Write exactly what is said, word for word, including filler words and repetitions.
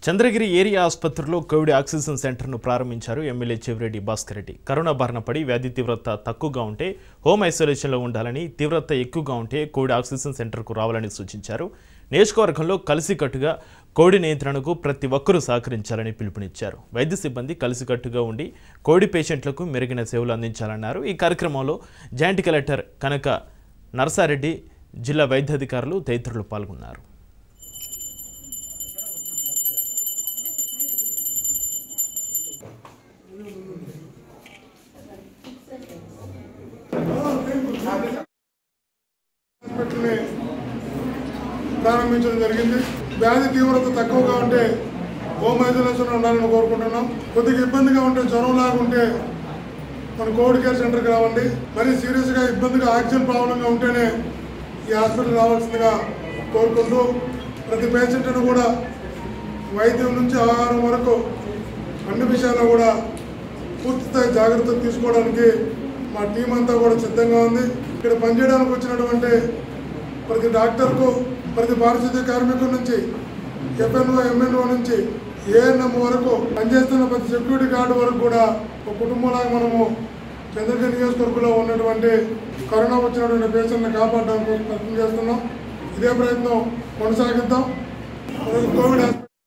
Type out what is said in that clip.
Chandragiri area ఆసుపత్రిలో COVID oxygen సెంటర్ను ప్రారంభించారు ఎమ్మెల్యే చెవిరెడ్డి భాస్కర్ రెడ్డి. కరోనా బారిన పడి వ్యాధి తీవ్రత తక్కువగా ఉంటే హోమ్ ఐసోలేషన్లో ఉండాలని, తీవ్రత ఎక్కువగా ఉంటే కోవిడ్ ఆక్సిజన్ సెంటర్కు రావాలని సూచించారు. నియోజకవర్గంలో కలిసికట్టుగా కోవిడ్ నియంత్రణకు ప్రతి ఒక్కరూ సహకరించాలని పిలుపునిచ్చారు. వైద్య సిబ్బంది కలిసికట్టుగా ఉండి కోవిడ్ పేషెంట్లకు మెరుగైన సేవలు అందించాలన్నారు. ఈ కార్యక్రమంలో జాయింట్ కలెక్టర్ కనక నరసారెడ్డి, జిల్లా వైద్యాధికారులు తదితరులు పాల్గొన్నారు. ప్రారంభించడం జరిగింది. వ్యాధి తీవ్రత తక్కువగా ఉంటే హోమ్ ఐసోలేషన్ ఉండాలని కోరుకుంటున్నాం. కొద్దిగా ఇబ్బందిగా ఉంటే, జ్వరం లాగా ఉంటే మన కోవిడ్ కేర్ సెంటర్కి రావండి. మరీ సీరియస్గా ఇబ్బందిగా ఆక్సిజన్ ప్రాబ్లంగా ఉంటేనే ఈ హాస్పిటల్ రావాల్సిందిగా కోరుకుంటూ, ప్రతి పేషెంట్ను కూడా వైద్యం నుంచి ఆహారం వరకు అన్ని విషయాల్లో కూడా పూర్తిస్థాయి జాగ్రత్తలు తీసుకోవడానికి మా టీం అంతా కూడా సిద్ధంగా ఉంది. ఇక్కడ పనిచేయడానికి వచ్చినటువంటి ప్రతి డాక్టర్కు, ప్రతి పారిశుద్ధ్య కార్మికుల నుంచి, ఎఫ్ఎన్ఓ ఎంఎన్ఓ నుంచి ఏఎన్ఎం వరకు పనిచేస్తున్న ప్రతి సెక్యూరిటీ గార్డు వరకు కూడా ఒక కుటుంబంలాగా మనము చంద్రగిరి నియోజకవర్గంలో ఉన్నటువంటి కరోనా వచ్చినటువంటి పేషెంట్ని కాపాడడానికి ప్రయత్నం చేస్తున్నాం. ఇదే ప్రయత్నం కొనసాగిద్దాం. కోవిడ్